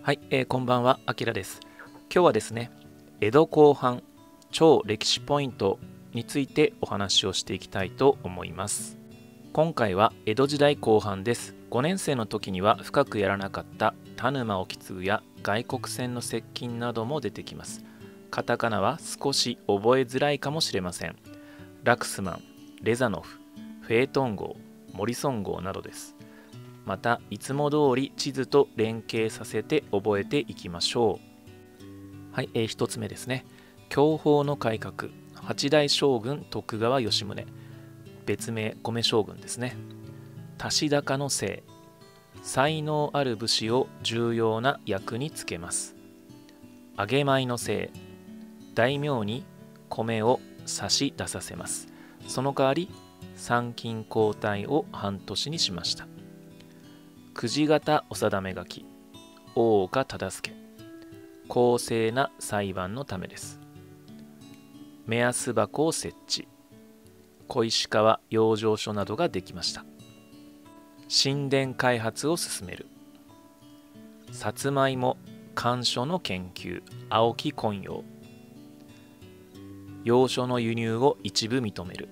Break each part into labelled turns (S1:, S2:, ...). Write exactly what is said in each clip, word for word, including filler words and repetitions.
S1: はい、えーこんばんは、あきらです。今日はですね、江戸後半超歴史ポイントについてお話をしていきたいと思います。今回は江戸時代後半です。ごねん生の時には深くやらなかった田沼意次や外国船の接近なども出てきます。カタカナは少し覚えづらいかもしれません。ラクスマン、レザノフ、フェートン号、モリソン号などです。またいつも通り地図と連携させて覚えていきましょう。はい、えー、ひとつめですね。享保の改革、八代将軍徳川吉宗、別名米将軍ですね。足高の姓、才能ある武士を重要な役につけます。揚げ米の姓、大名に米を差し出させます。その代わり参勤交代を半年にしました。くじ型お定め書き、大岡忠相、公正な裁判のためです。目安箱を設置、小石川養生所などができました。神殿開発を進める。さつまいも甘書の研究、青木昆陽。洋書の輸入を一部認める。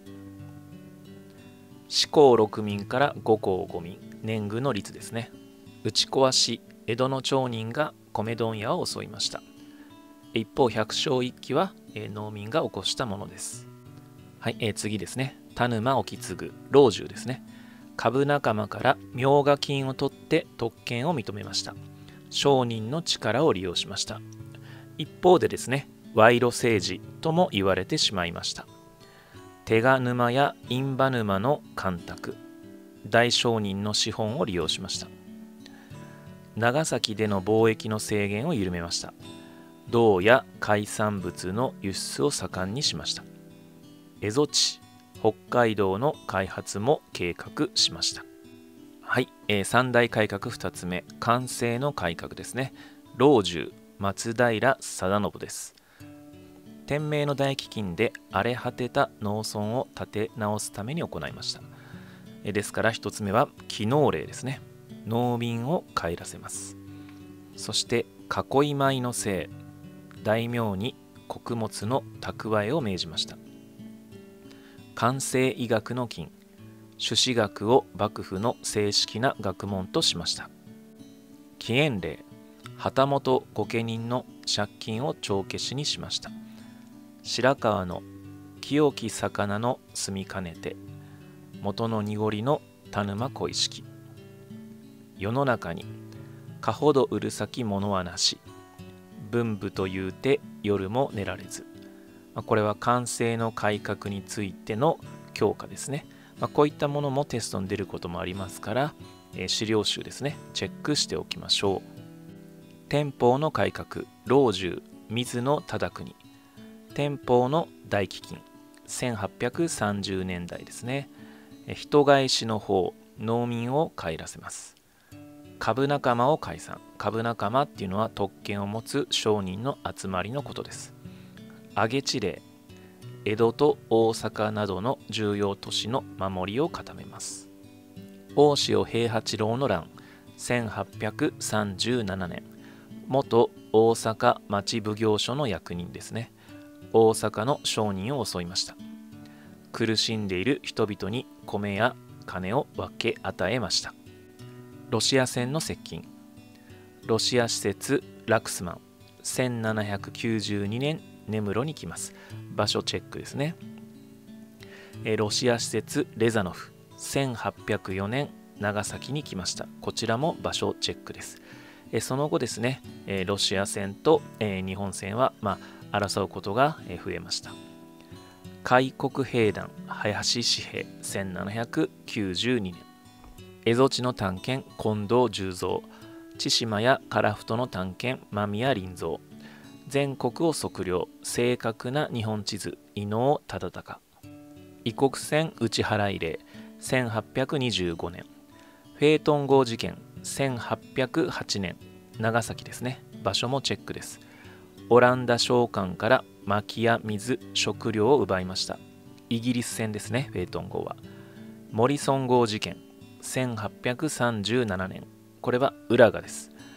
S1: 四公六民から五公五民、年貢の率ですね。打ち壊し、江戸の町人が米問屋を襲いました。一方、百姓一揆は、えー、農民が起こしたものです。はい、えー、次ですね。田沼意次、老中ですね。株仲間から名画金を取って特権を認めました。商人の力を利用しました。一方でですね、賄賂政治とも言われてしまいました。手賀沼や印旛沼の干拓、大商人の資本を利用しました。長崎での貿易の制限を緩めました。銅や海産物の輸出を盛んにしました。蝦夷地、北海道の開発も計画しました。はい、えー、三大改革ふたつめ、寛政の改革ですね。老中、松平定信です。天明の大飢饉で荒れ果てた農村を立て直すために行いました。えですからひとつめは帰農令ですね。農民を帰らせます。そして囲い米のせい、大名に穀物の蓄えを命じました。寛政医学の禁、朱子学を幕府の正式な学問としました。起源令、旗本御家人の借金を帳消しにしました。白川の清き魚の住みかねて、元の濁りの田沼小石。世の中にかほどうるさきものはなし、文武というて夜も寝られず。これは寛政の改革についての教科ですね。まあ、こういったものもテストに出ることもありますから、えー、資料集ですね、チェックしておきましょう。天保の改革、老中、水野忠邦。天保の大飢饉、せんはっぴゃくさんじゅうねんだいですね。人返しの方、農民を帰らせます。株仲間を解散。株仲間っていうのは特権を持つ商人の集まりのことです。揚げ地令、江戸と大阪などの重要都市の守りを固めます。大塩平八郎の乱、せんはっぴゃくさんじゅうななねん、元大阪町奉行所の役人ですね。大阪の商人を襲いました。苦しんでいる人々に米や金を分け与えました。ロシア船の接近、ロシア施設ラクスマン、せんななひゃくきゅうじゅうにねん根室に来ます。場所チェックですね。えロシア施設レザノフ、せんはっぴゃくよねん長崎に来ました。こちらも場所チェックです。えその後ですね、えロシア船と、え日本船は、まあ、争うことが増えました。開国兵団林紙幣、せんななひゃくきゅうじゅうにねん。蝦夷地の探検近藤十三、千島や樺太の探検間宮林蔵、全国を測量、正確な日本地図伊能忠敬。異国船打ち払い令、せんはっぴゃくにじゅうごねん。フェートン号事件、せんはっぴゃくはちねん、長崎ですね。場所もチェックです。オランダ商館から薪や水、食料を奪いました。イギリス船ですね、フェートン号は。モリソン号事件、せんはっぴゃくさんじゅうななねん。これは浦賀です。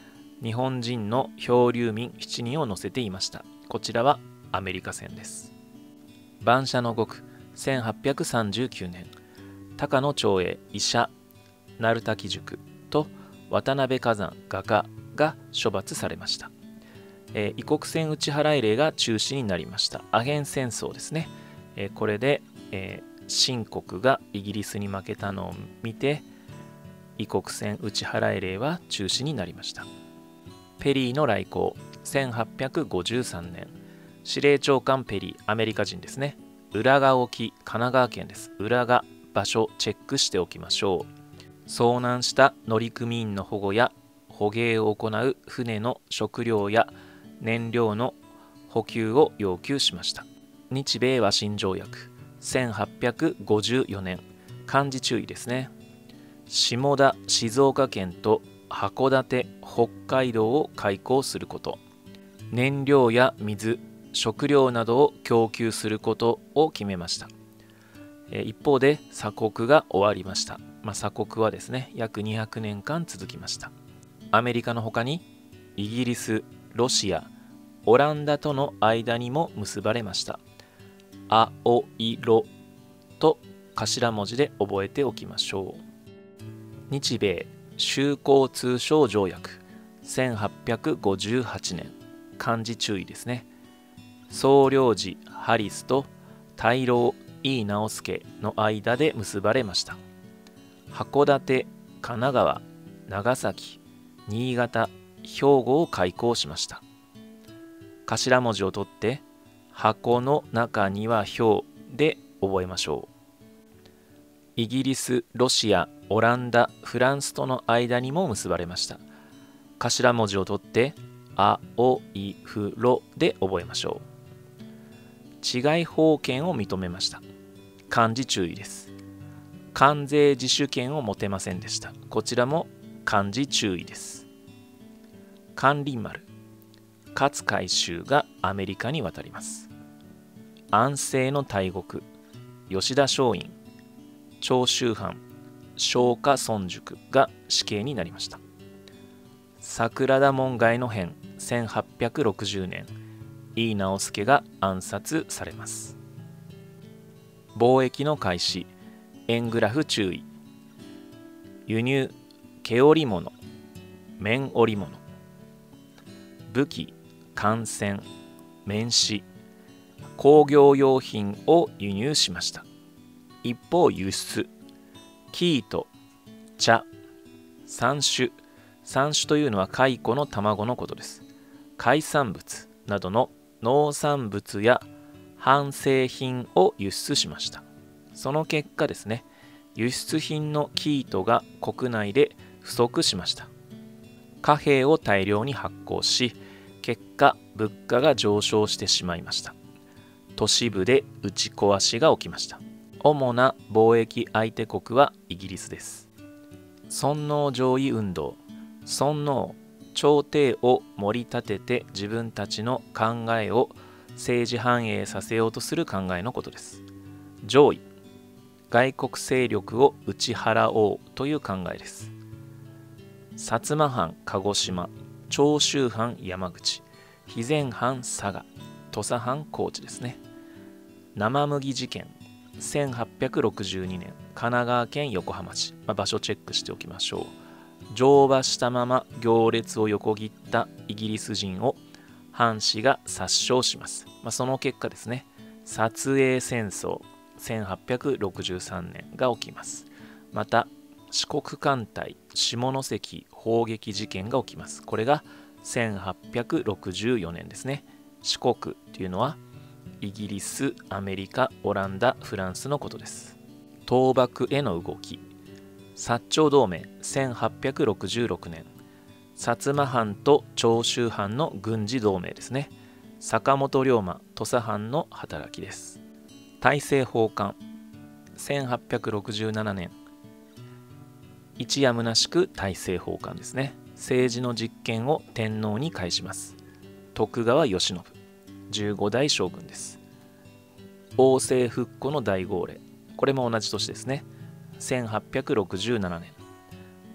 S1: 日本人の漂流民しちにんを乗せていました。こちらはアメリカ船です。蛮社の獄、せんはっぴゃくさんじゅうきゅうねん、高野長英医者、鳴滝塾と渡辺崋山画家が処罰されました。えー、異国船打ち払い令が中止になりました。アヘン戦争ですね。えー、これで、えー、清国がイギリスに負けたのを見て、異国船打ち払い令は中止になりました。ペリーの来航、せんはっぴゃくごじゅうさんねん、司令長官ペリー、アメリカ人ですね。浦賀沖、神奈川県です。浦賀、場所チェックしておきましょう。遭難した乗組員の保護や捕鯨を行う船の食料や燃料の補給を要求しました。日米和親条約、せんはっぴゃくごじゅうよねん、漢字注意ですね。下田、静岡県と函館、北海道を開港すること、燃料や水、食料などを供給することを決めました。一方で鎖国が終わりました。まあ、鎖国はですね、約にひゃくねんかん続きました。アメリカの他にイギリス、ロシア、オランダとの間にも結ばれました。青色と頭文字で覚えておきましょう。日米修好通商条約、せんはっぴゃくごじゅうはちねん、漢字注意ですね。総領事ハリスと大老井直弼の間で結ばれました。函館、神奈川、長崎、新潟、兵庫を開港しました。頭文字を取って箱の中には兵で覚えましょう。イギリス、ロシア、オランダ、フランスとの間にも結ばれました。頭文字を取って青い風呂で覚えましょう。治外法権を認めました。漢字注意です。関税自主権を持てませんでした。こちらも漢字注意です。咸臨丸、勝海舟がアメリカに渡ります。安政の大国、吉田松陰、長州藩、松下村塾が死刑になりました。桜田門外の変、せんはっぴゃくろくじゅうねん、井直弼が暗殺されます。貿易の開始、円グラフ注意。輸入、毛織物、綿織物。武器、艦船、綿糸、工業用品を輸入しました。一方、輸出、生糸、茶、山種。山種というのは蚕の卵のことです。海産物などの農産物や半製品を輸出しました。その結果ですね、輸出品の生糸が国内で不足しました。貨幣を大量に発行し、結果物価が上昇してしまいました。都市部で打ち壊しが起きました。主な貿易相手国はイギリスです。尊皇攘夷運動、尊皇、朝廷を盛り立てて自分たちの考えを政治反映させようとする考えのことです。攘夷、外国勢力を打ち払おうという考えです。薩摩藩鹿児島、長州藩山口、肥前藩佐賀、土佐藩高知ですね。生麦事件、せんはっぴゃくろくじゅうにねん、神奈川県横浜市、まあ、場所チェックしておきましょう。乗馬したまま行列を横切ったイギリス人を藩士が殺傷します。まあ、その結果ですね、薩英戦争せんはっぴゃくろくじゅうさんねんが起きます。また四国艦隊下関砲撃事件が起きます。これがせんはっぴゃくろくじゅうよねんですね。四国というのはイギリス、アメリカ、オランダ、フランスのことです。倒幕への動き、薩長同盟せんはっぴゃくろくじゅうろくねん、薩摩藩と長州藩の軍事同盟ですね。坂本龍馬、土佐藩の働きです。大政奉還せんはっぴゃくろくじゅうななねん、一やむなしく大政奉還ですね。政治の実権を天皇に返します。徳川慶喜、じゅうごだい将軍です。王政復古の大号令、これも同じ年ですね。せんはっぴゃくろくじゅうななねん、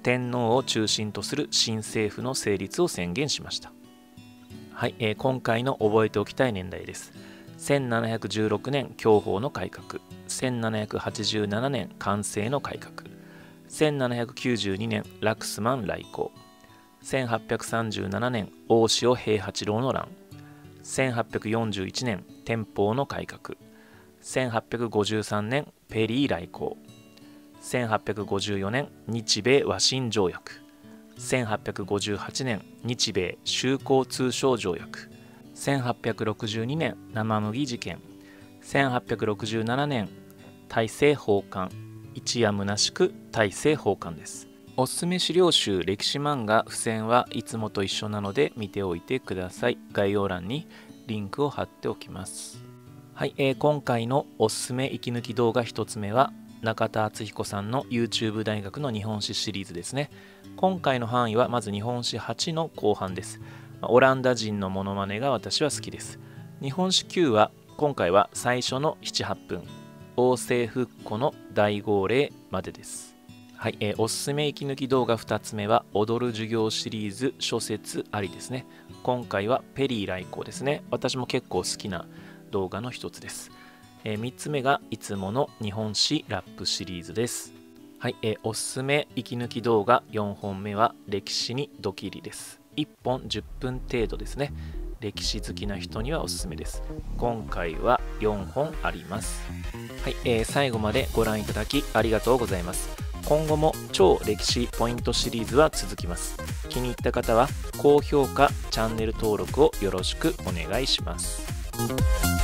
S1: 天皇を中心とする新政府の成立を宣言しました。はい、えー、今回の覚えておきたい年代です。せんななひゃくじゅうろくねん享保の改革、せんななひゃくはちじゅうななねん寛政の改革、せんななひゃくきゅうじゅうにねんラクスマン来航、せんはっぴゃくさんじゅうななねん大塩平八郎の乱、せんはっぴゃくよんじゅういちねん天保の改革、せんはっぴゃくごじゅうさんねんペリー来航、せんはっぴゃくごじゅうよねん日米和親条約、せんはっぴゃくごじゅうはちねん日米修好通商条約、せんはっぴゃくろくじゅうにねん生麦事件、せんはっぴゃくろくじゅうななねん大政奉還、一夜虚しく大政奉還です。おすすめ資料集歴史漫画付箋はいつもと一緒なので見ておいてください。概要欄にリンクを貼っておきます。はい、えー、今回のおすすめ息抜き動画ひとつめは中田敦彦さんの YouTube 大学の日本史シリーズですね。今回の範囲はまず日本史はちの後半です。オランダ人のモノマネが私は好きです。日本史きゅうは今回は最初のなな、はっぷん、王政復古の大号令までです。はい、えー、おすすめ息抜き動画ふたつめは踊る授業シリーズ諸説ありですね。今回はペリー来航ですね。私も結構好きな動画の一つです。えー、みっつめがいつもの日本史ラップシリーズです。はい、えー、おすすめ息抜き動画よんほんめは歴史にドキリです。いっぽんじゅっぷん程度ですね。歴史好きな人にはおすすめです。今回はよんほんあります。はい、えー、最後までご覧いただきありがとうございます。今後も超歴史ポイントシリーズは続きます。気に入った方は高評価、チャンネル登録をよろしくお願いします。